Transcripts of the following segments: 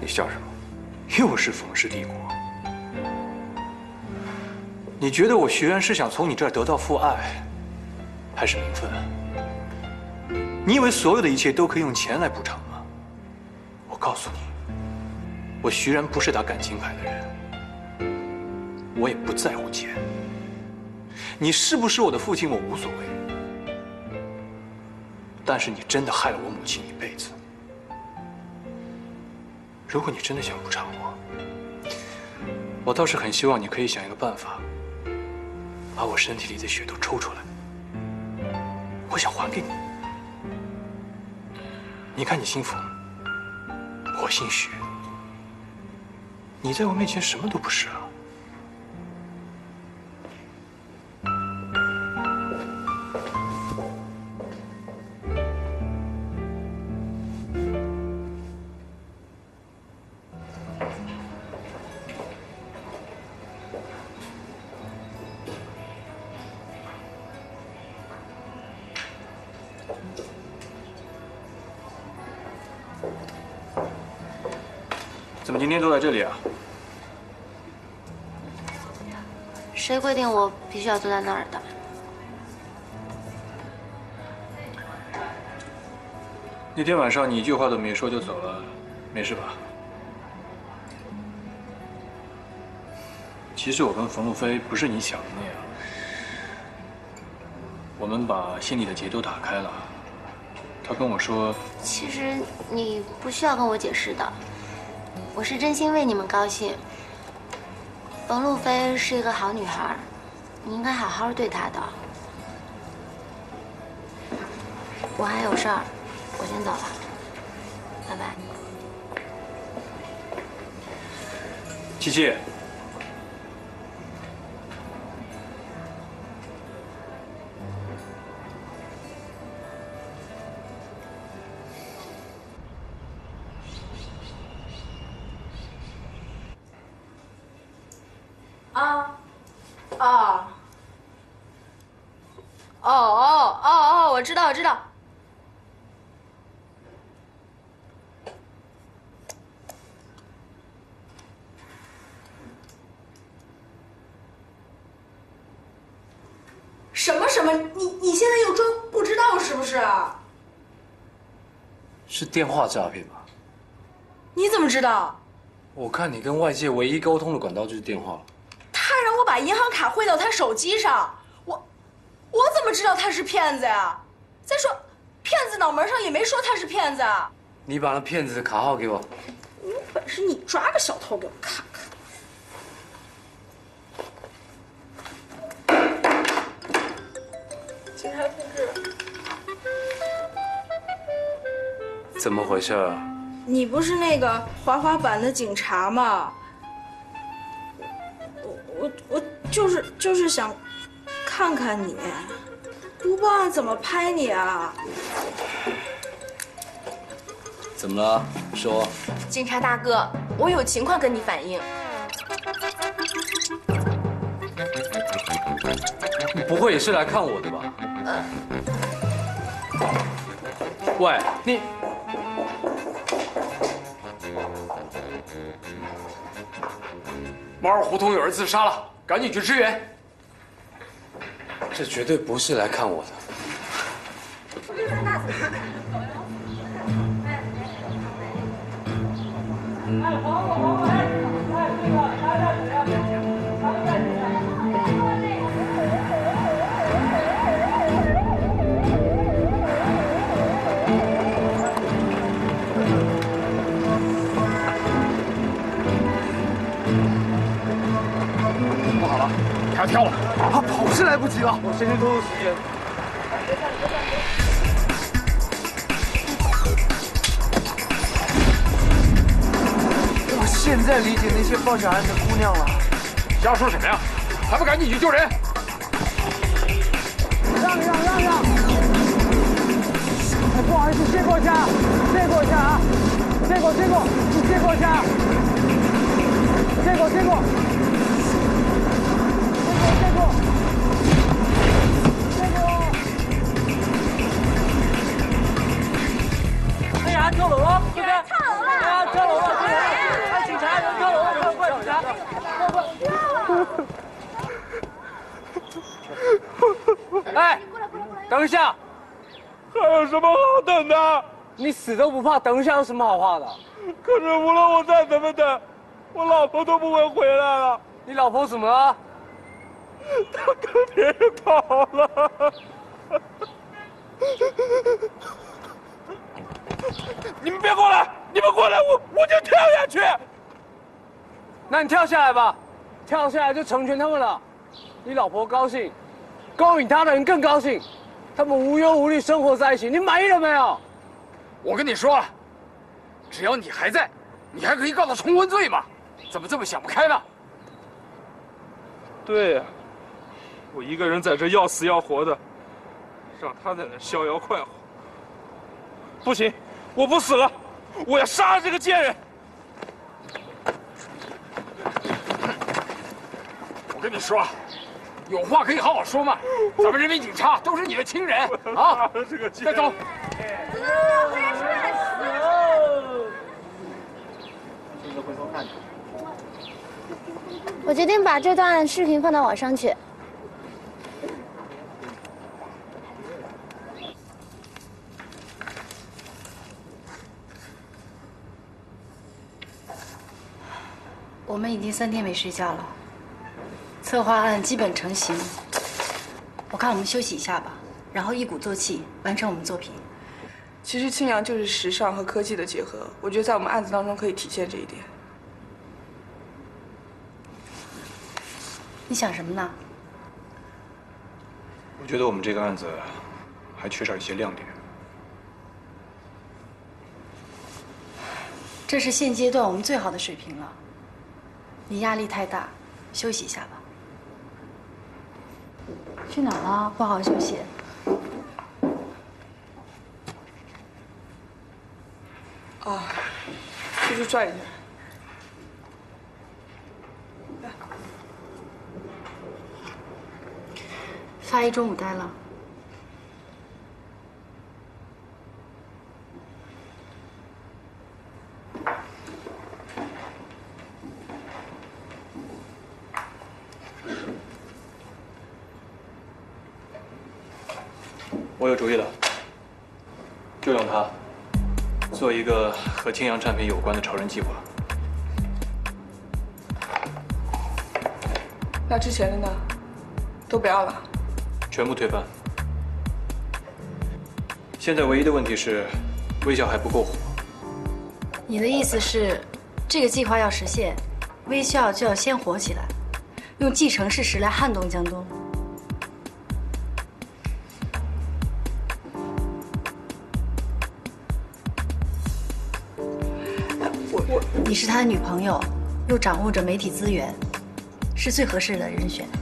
你笑什么？ 又是冯氏帝国。你觉得我徐然是想从你这儿得到父爱，还是名分？你以为所有的一切都可以用钱来补偿吗？我告诉你，我徐然不是打感情牌的人，我也不在乎钱。你是不是我的父亲，我无所谓。但是你真的害了我母亲一辈子。如果你真的想补偿我倒是很希望你可以想一个办法，把我身体里的血都抽出来。我想还给你。你看你姓冯，我姓徐，你在我面前什么都不是啊。怎么今天都在这里啊？ 谁规定我必须要坐在那儿的？ 那天晚上你一句话都没说就走了，没事吧？其实我跟冯路飞不是你想的那样，我们把心里的结都打开了。他跟我说， 其实你不需要跟我解释的。我是真心为你们高兴。冯路飞是一个好女孩，你应该好好对她的。我还有事儿，我先走了，拜拜。 七七， 我知道，我知道。什么什么？你现在又装不知道是不是？ 是电话诈骗吧？ 你怎么知道？ 我看你跟外界唯一沟通的管道就是电话。 他让我把银行卡汇到他手机上，我怎么知道他是骗子呀？再说，骗子脑门上也没说他是骗子啊。 你把那骗子的卡号给我。 有本事你抓个小偷给我看看。警察同志， 怎么回事啊？ 你不是那个滑滑板的警察吗？我就是想看看你，不报案怎么拍你啊？ 怎么了？说。 警察大哥，我有情况跟你反映。 你不会也是来看我的吧？喂，你。 猫儿胡同有人自杀了，赶紧去支援。 这绝对不是来看我的。 不好了，他要跳了， 他跑是来不及了，我先去拖拖时间。我现在理解那些报假案的姑娘了。 瞎说什么呀？还不赶紧去救人！ 让！哎，不好意思，借过一下，借过一下啊！借过，你借过一下。借过。哎呀，跳楼了，这边！跳楼了！哎呀，跳楼了！ 等一下， 还有什么好等的？ 你死都不怕，等一下有什么好怕的？ 可是无论我再怎么等，我老婆都不会回来了。 你老婆怎么了？ 她跟别人跑了。你们别过来！你们过来，我就跳下去。 那你跳下来吧，跳下来就成全他们了。你老婆高兴，勾引她的人更高兴，他们无忧无虑生活在一起，你满意了没有？ 我跟你说了，只要你还在，你还可以告他重婚罪嘛。怎么这么想不开呢？对呀，我一个人在这要死要活的，让他在那逍遥快活。不行，我不死了，我要杀了这个贱人！我跟你说，有话可以好好说嘛。咱们人民警察都是你的亲人啊！再走。 我决定把这段视频放到网上去。 我们已经3天没睡觉了，策划案基本成型。我看我们休息一下吧，然后一鼓作气完成我们作品。 其实庆阳就是时尚和科技的结合，我觉得在我们案子当中可以体现这一点。 你想什么呢？ 我觉得我们这个案子还缺少一些亮点。 这是现阶段我们最好的水平了。你压力太大，休息一下吧。去哪儿了？不好好休息。 啊，出去转一圈。 发一中午呆了。 我有主意了，就用它做一个和庆阳产品有关的超人计划。 那之前的呢？都不要了？ 全部推翻。现在唯一的问题是，微笑还不够火。 你的意思是，这个计划要实现，微笑就要先火起来，用既成事实来撼动江东。你是他的女朋友，又掌握着媒体资源，是最合适的人选。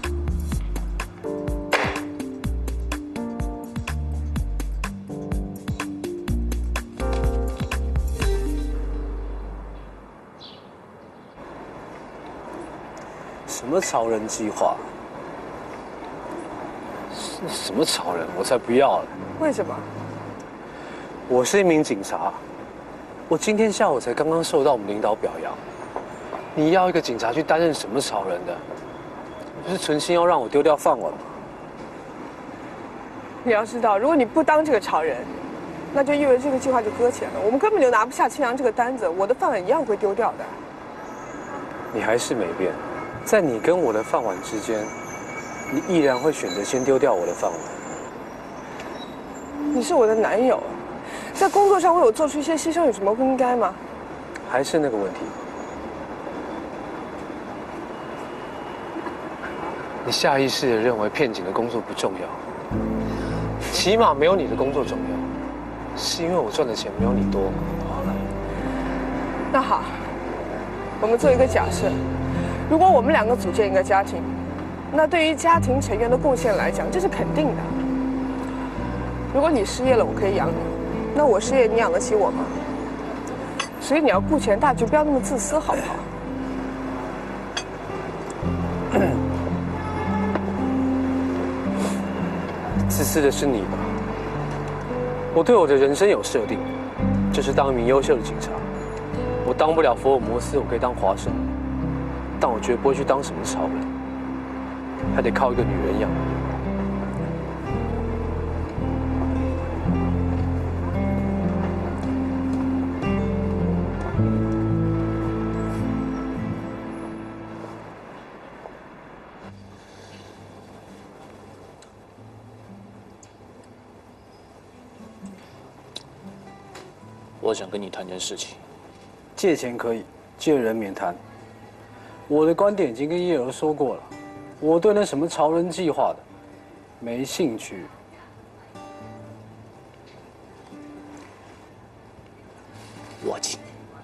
什么超人计划？什么超人？我才不要了！ 为什么？ 我是一名警察，我今天下午才刚刚受到我们领导表扬。你要一个警察去担任什么超人的？你不是存心要让我丢掉饭碗吗？ 你要知道，如果你不当这个超人，那就意味着这个计划就搁浅了。我们根本就拿不下庆阳这个单子，我的饭碗一样会丢掉的。 你还是没变，在你跟我的饭碗之间，你依然会选择先丢掉我的饭碗。 你是我的男友，在工作上为我做出一些牺牲，有什么不应该吗？ 还是那个问题，你下意识地认为骗警的工作不重要，起码没有你的工作重要，是因为我赚的钱没有你多。 那好，我们做一个假设，如果我们两个组建一个家庭，那对于家庭成员的贡献来讲，这是肯定的。如果你失业了，我可以养你，那我失业，你养得起我吗？所以你要顾全大局，不要那么自私，好不好？ 自私的是你吧？我对我的人生有设定，就是当一名优秀的警察。我当不了福尔摩斯，我可以当华生，但我绝不会去当什么超人，还得靠一个女人养。 我想跟你谈件事情。 借钱可以，借人免谈。我的观点已经跟叶儿说过了，我对那什么潮人计划的没兴趣。 我请。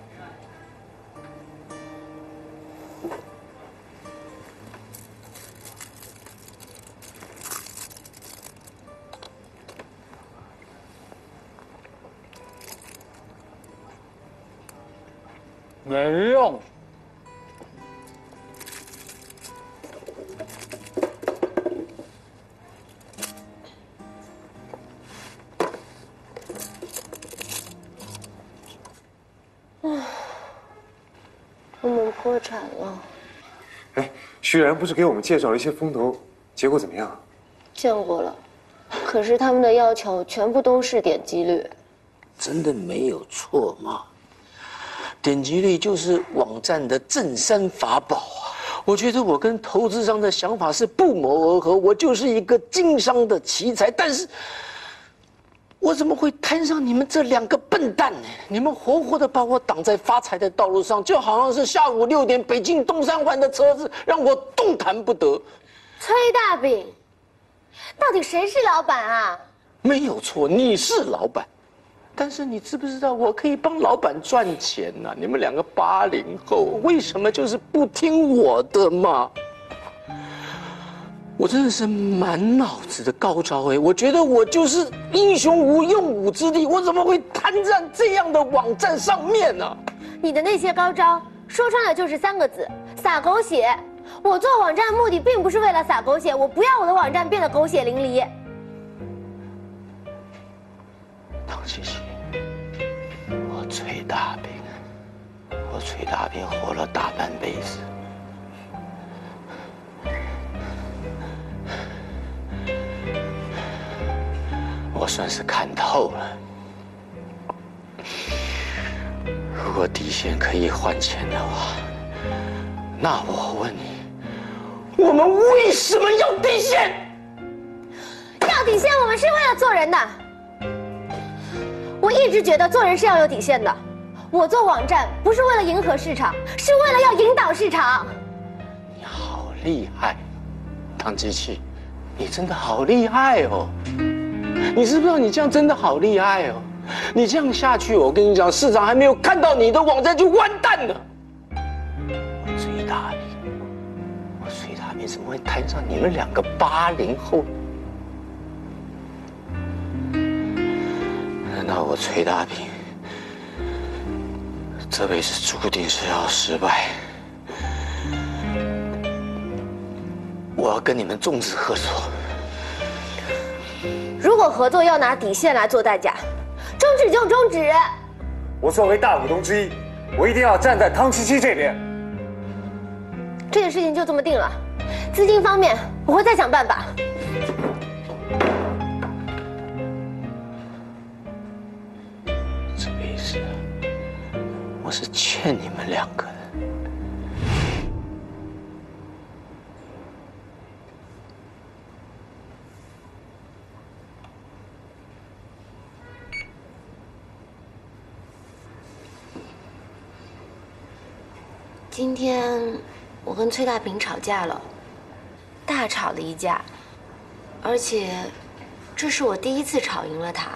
没用。 我们破产了。 哎，徐然不是给我们介绍了一些风投，结果怎么样？ 见过了，可是他们的要求全部都是点击率。 真的没有错吗？点击率就是网站的镇山法宝啊！我觉得我跟投资商的想法是不谋而合，我就是一个经商的奇才，但是我怎么会摊上你们这两个笨蛋呢？你们活活的把我挡在发财的道路上，就好像是下午6点北京东三环的车子，让我动弹不得。 崔大饼，到底谁是老板啊？ 没有错，你是老板。但是你知不知道，我可以帮老板赚钱呐？你们两个80后，为什么就是不听我的嘛？我真的是满脑子的高招哎！我觉得我就是英雄无用武之地，我怎么会摊在这样的网站上面呢？ 你的那些高招，说穿了就是3个字：撒狗血。我做网站的目的并不是为了撒狗血，我不要我的网站变得狗血淋漓。 唐琪琪，我崔大饼，我崔大饼活了大半辈子，我算是看透了。如果底线可以换钱的话，那我问你，我们为什么要底线？ 要底线，我们是为了做人的。我一直觉得做人是要有底线的。我做网站不是为了迎合市场，是为了要引导市场。 你好厉害，唐机器，你真的好厉害哦！你知不知道你这样真的好厉害哦？你这样下去，我跟你讲，市场还没有看到你的网站就完蛋了。我崔大饼，我崔大饼怎么会摊上你们两个80后？那我崔大饼这辈子注定是要失败。我要跟你们终止合作。 如果合作要拿底线来做代价，终止就终止。 我作为大股东之一，我一定要站在汤七七这边。 这件事情就这么定了，资金方面我会再想办法。 这辈子我是欠你们两个的。 今天我跟崔大饼吵架了，大吵了一架，而且这是我第一次吵赢了他。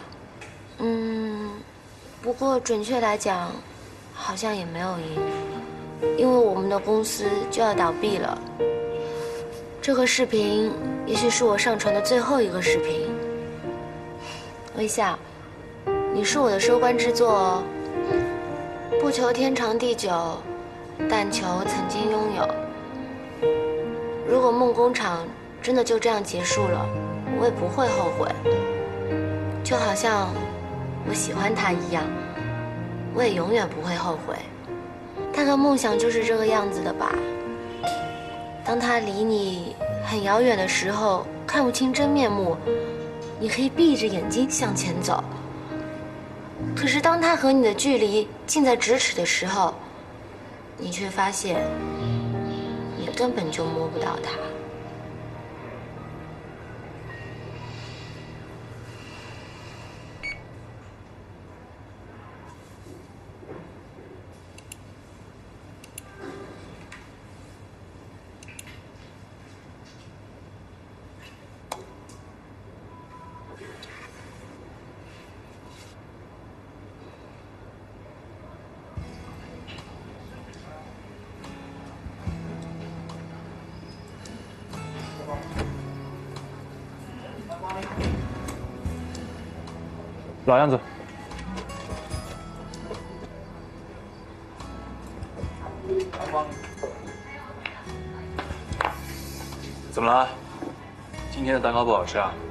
不过准确来讲，好像也没有赢，因为我们的公司就要倒闭了。这个视频也许是我上传的最后一个视频。微笑，你是我的收官之作哦，不求天长地久，但求曾经拥有。如果梦工厂真的就这样结束了，我也不会后悔。就好像我喜欢他一样，我也永远不会后悔。大概梦想就是这个样子的吧。当他离你很遥远的时候，看不清真面目，你可以闭着眼睛向前走。可是当他和你的距离近在咫尺的时候，你却发现，你根本就摸不到他。 老样子。 怎么了？今天的蛋糕不好吃啊？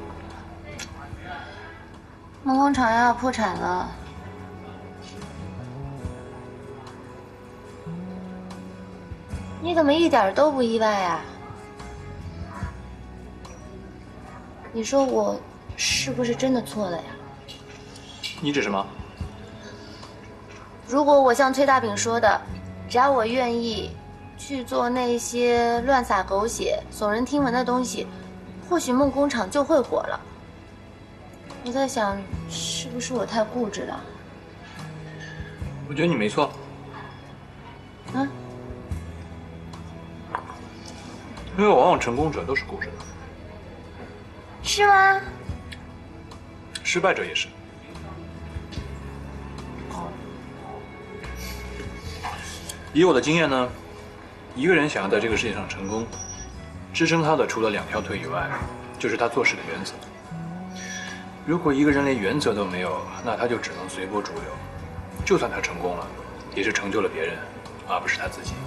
梦工厂要破产了。你怎么一点都不意外啊？你说我是不是真的错了呀？ 你指什么？ 如果我像崔大饼说的，只要我愿意去做那些乱撒狗血、耸人听闻的东西，或许梦工厂就会火了。我在想，是不是我太固执了？ 我觉得你没错。 嗯？ 因为往往成功者都是固执的。 是吗？ 失败者也是。以我的经验呢，一个人想要在这个世界上成功，支撑他的除了2条腿以外，就是他做事的原则。如果一个人连原则都没有，那他就只能随波逐流。就算他成功了，也是成就了别人，而不是他自己。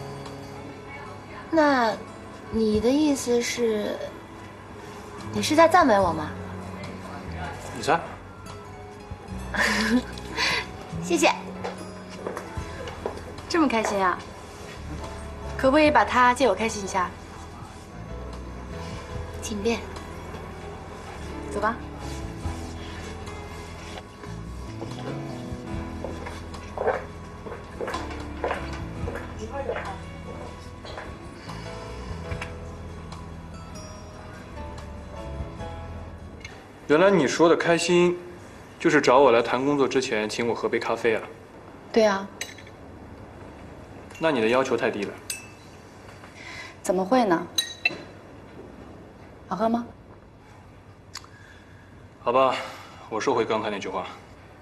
那，你的意思是，你是在赞美我吗？ 你猜？ 谢谢。 这么开心啊？可不可以把它借我开心一下？ 请便。 走吧。 原来你说的开心，就是找我来谈工作之前请我喝杯咖啡啊？ 对啊。 那你的要求太低了。 怎么会呢？好喝吗？ 好吧，我收回刚才那句话。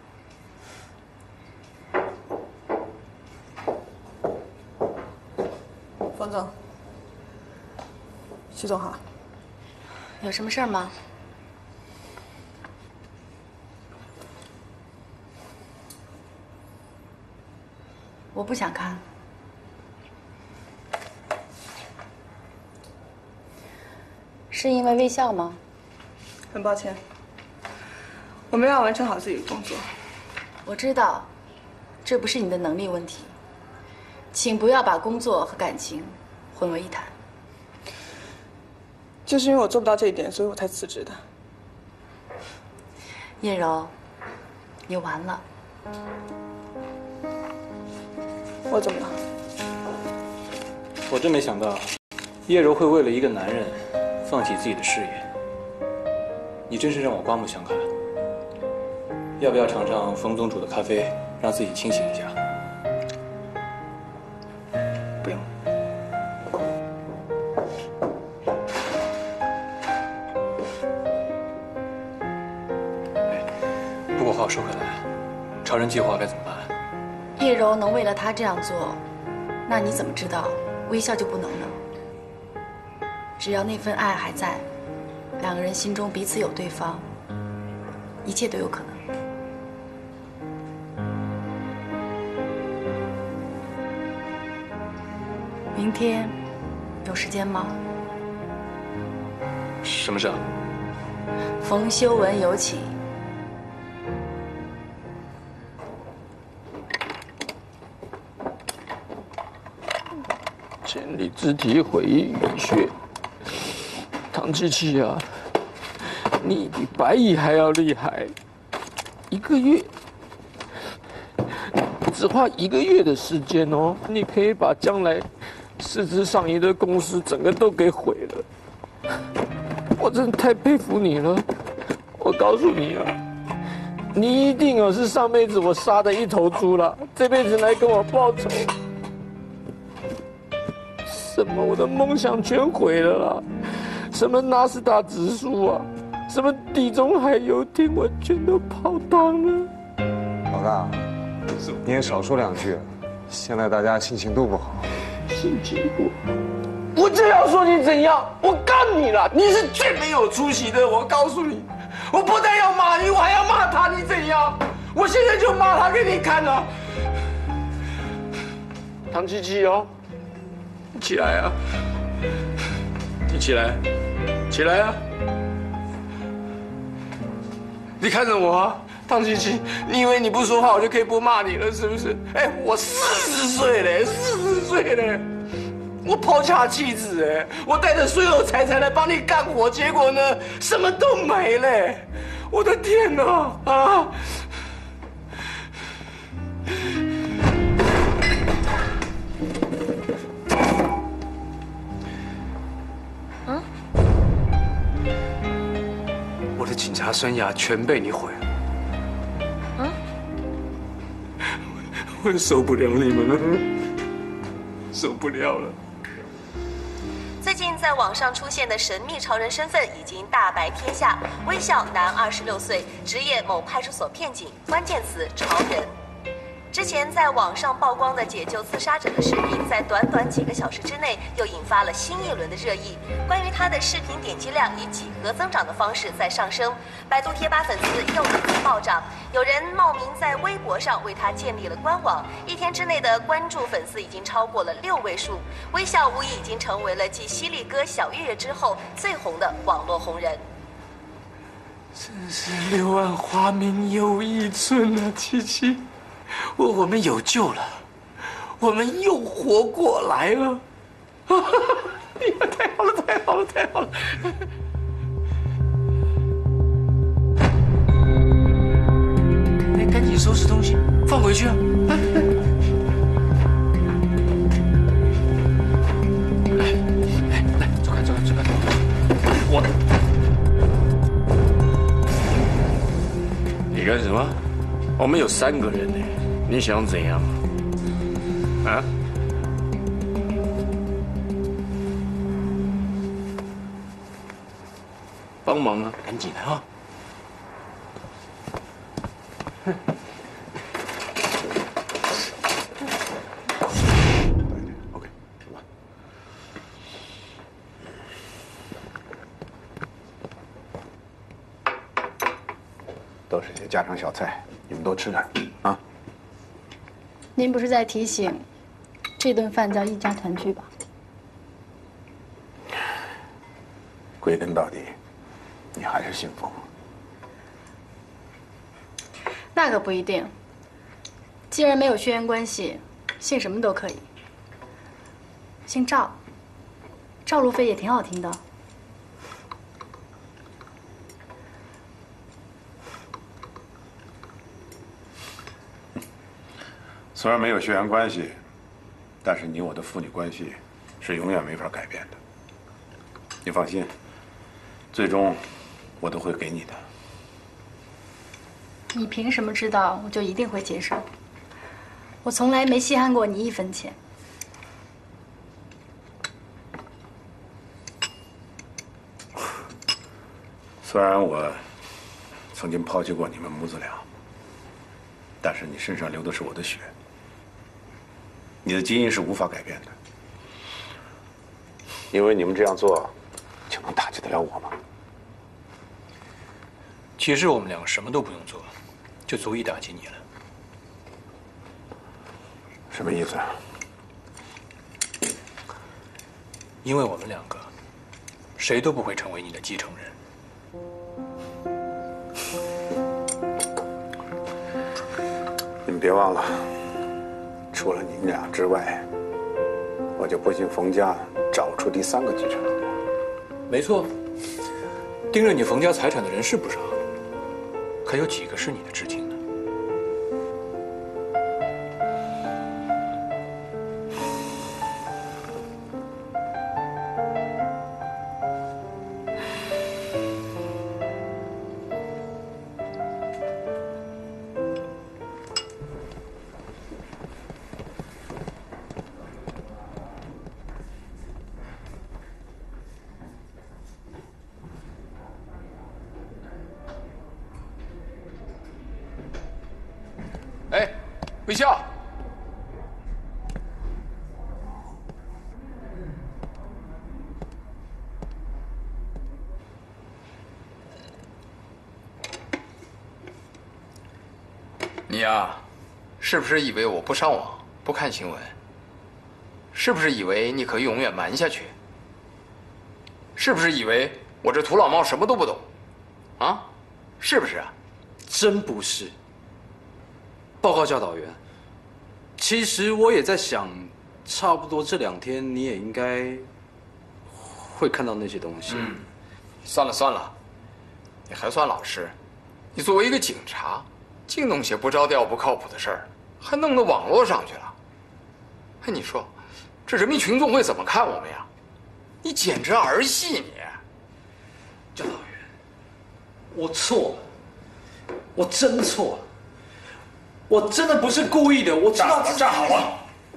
冯总，徐总好。 有什么事儿吗？我不想看。是因为微笑吗？ 很抱歉，我们要完成好自己的工作。 我知道，这不是你的能力问题，请不要把工作和感情混为一谈。 就是因为我做不到这一点，所以我才辞职的。 叶柔，你完了。 我怎么了？ 我真没想到，叶柔会为了一个男人放弃自己的事业。你真是让我刮目相看。要不要尝尝冯总煮的咖啡，让自己清醒一下？ 不用。 不过话说回来，超人计划该怎么办？ 叶柔能为了他这样做，那你怎么知道微笑就不能呢？只要那份爱还在，两个人心中彼此有对方，一切都有可能。明天有时间吗？ 什么事啊？ 冯修文有请。 建立肢体回忆语学。唐七七啊，你比白蚁还要厉害，1个月，只花1个月的时间哦，你可以把将来师资上亿的公司整个都给毁了。我真的太佩服你了。我告诉你啊，你一定是上辈子我杀的一头猪了，这辈子来跟我报仇。什么我的梦想全毁了啦！什么纳斯达指数啊，什么地中海游艇，我全都泡汤了。 老大，你也少说2句，现在大家心情都不好。 心情不好，我就要说你怎样，我干你了！你是最没有出息的，我告诉你， 我不但要骂你，我还要骂他，你怎样？我现在就骂他给你看啊！唐琪琪哦，你起来啊！你起来，起来啊！你看着我啊，唐琪琪，你以为你不说话我就可以不骂你了是不是？哎，我40岁嘞，40岁嘞，我抛家弃子哎，我带着所有财产来帮你干活，结果呢，什么都没嘞！我的天哪啊！我的警察生涯全被你毁了。我受不了你们了，受不了了。 最近在网上出现的神秘超人身份已经大白天下，微笑，男，26岁，职业某派出所片警，关键词超人。之前在网上曝光的解救自杀者的视频，在短短几个小时之内又引发了新一轮的热议。关于他的视频点击量以几何增长的方式在上升，百度贴吧粉丝又一次暴涨，有人冒名在微博上为他建立了官网，一天之内的关注粉丝已经超过了6位数。微笑无疑已经成为了继犀利哥、小岳岳之后最红的网络红人。 真是柳暗花明又一村啊，七七。我们有救了，我们又活过来了！哎呀，太好了，太好了，太好了！哎，赶紧收拾东西，放回去啊！来，走开，走开，走开！你干什么？我们有3个人呢。你想怎样？啊？帮忙啊！赶紧的啊！OK， 都是些家常小菜，你们多吃点啊。 您不是在提醒，这顿饭叫一家团聚吧？ 归根到底，你还是姓冯。 那可不一定。既然没有血缘关系，姓什么都可以。姓赵，赵路飞也挺好听的。 虽然没有血缘关系，但是你我的父女关系是永远没法改变的。你放心，最终我都会给你的。 你凭什么知道我就一定会接受？我从来没稀罕过你1分钱。 虽然我曾经抛弃过你们母子俩，但是你身上流的是我的血。你的基因是无法改变的，因为你们这样做，就能打击得了我吗？ 其实我们两个什么都不用做，就足以打击你了。 什么意思？ 因为我们两个，谁都不会成为你的继承人。 你们别忘了。除了你们俩之外，我就不信冯家找出第3个继承人。 没错，盯着你冯家财产的人是不少，可有几个是你的至亲呢？ 哎，微笑。 呀，是不是以为我不上网、不看新闻？是不是以为你可以永远瞒下去？是不是以为我这土老帽什么都不懂？啊，是不是啊？ 真不是。报告教导员，其实我也在想，差不多这2天你也应该会看到那些东西。 算了算了，你还算老实。你作为一个警察，净弄些不着调、不靠谱的事儿，还弄到网络上去了。哎，你说，这人民群众会怎么看我们呀？你简直儿戏你！ 教导员，我错了，我真错了，我真的不是故意的，我知道自己。站好了！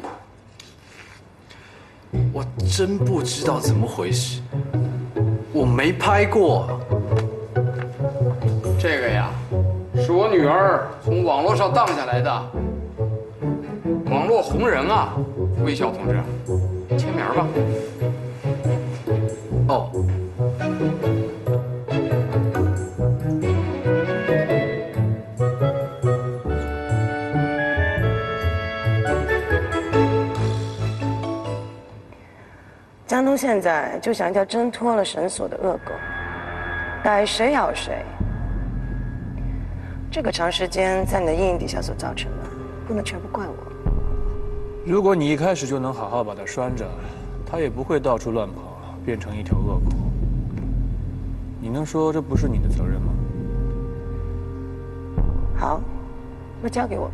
我真不知道怎么回事，我没拍过。 这个呀，是我女儿从网络上荡下来的，网络红人啊，魏笑同志，签名吧。 哦。 江东现在就像一条挣脱了绳索的恶狗，逮谁咬谁。这个长时间在你的阴影底下所造成的，不能全部怪我。 如果你一开始就能好好把它拴着，它也不会到处乱跑，变成一条恶狗。你能说这不是你的责任吗？ 好，那交给我吧。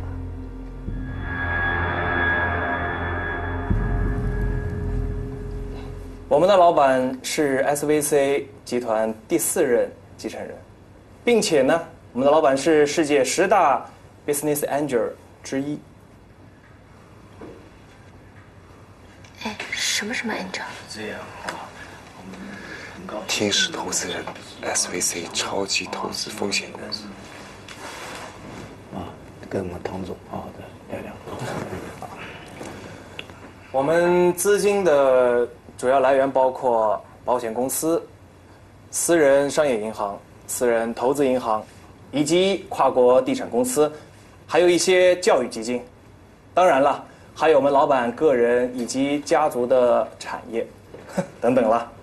我们的老板是 SVC 集团第4任继承人，并且呢，我们的老板是世界10大 Business Angel 之一。 哎，什么 Angel？ 这样啊，天使投资人 ，SVC 超级投资风险人。 跟我们唐总好好的聊聊。 我们资金的主要来源包括保险公司、私人商业银行、私人投资银行，以及跨国地产公司，还有一些教育基金。当然了，还有我们老板个人以及家族的产业等等了。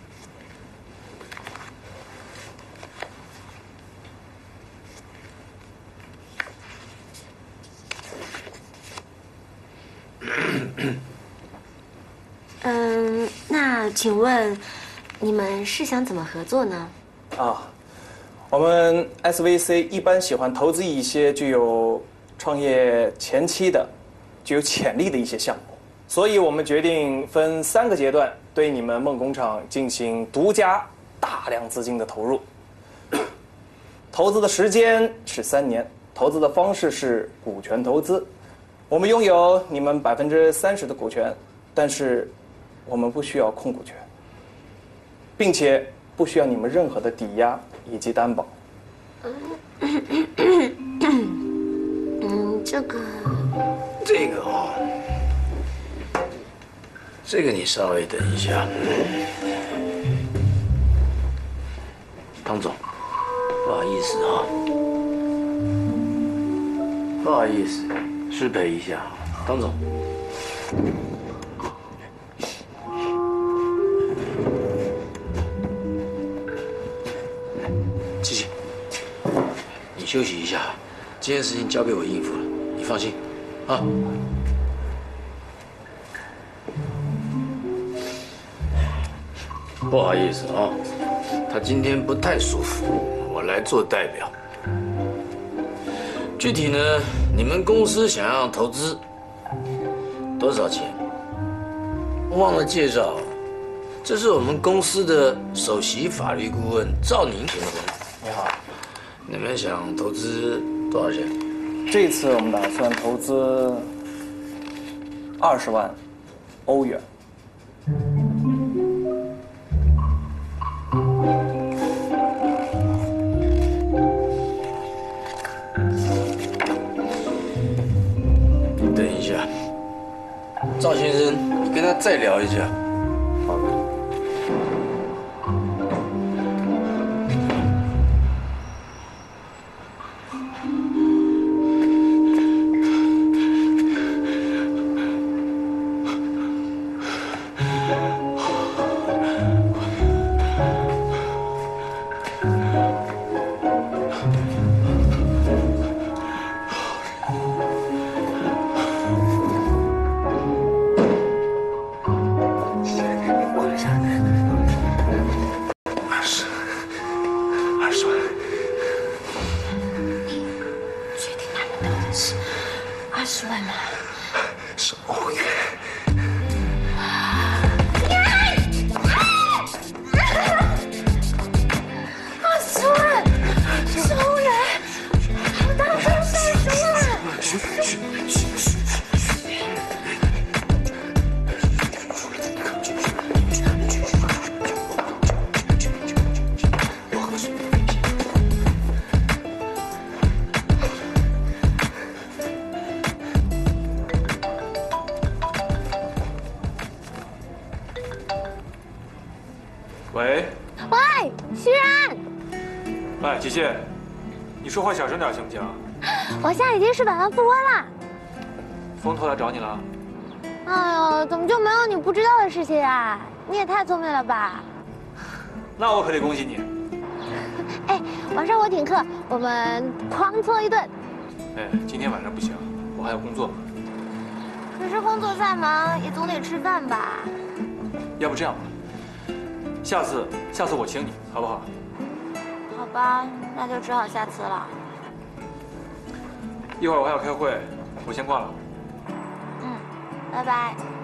那请问你们是想怎么合作呢？ 我们 SVC 一般喜欢投资一些具有创业前期的、具有潜力的一些项目，所以我们决定分3个阶段对你们梦工厂进行独家大量资金的投入。投资的时间是3年，投资的方式是股权投资。我们拥有你们30%的股权，但是我们不需要控股权，并且不需要你们任何的抵押以及担保。 这个你稍微等一下。汤总，不好意思啊，不好意思，失陪一下，汤总。琪琪，你休息一下，这件事情交给我应付了，你放心，啊。不好意思啊，他今天不太舒服，我来做代表。具体呢，你们公司想要投资多少钱？忘了介绍，这是我们公司的首席法律顾问赵宁先生。 你好， 你们想投资多少钱？ 这次我们打算投资20万欧元。 等一下，赵先生，你跟他再聊一下。 好的。 松人，松人，我当真是松人。 喂， 喂，徐然， 哎，姐姐，你说话小声点行不行？ 我现在已经是百万富翁了。 风头来找你了？ 哎呦，怎么就没有你不知道的事情啊？你也太聪明了吧！ 那我可得恭喜你。 哎，晚上我请客，我们狂搓一顿。 哎，今天晚上不行，我还有工作。 可是工作再忙，也总得吃饭吧？ 要不这样吧，下次我请你，好不好？ 好吧，那就只好下次了。 一会儿我还要开会，我先挂了。 拜拜。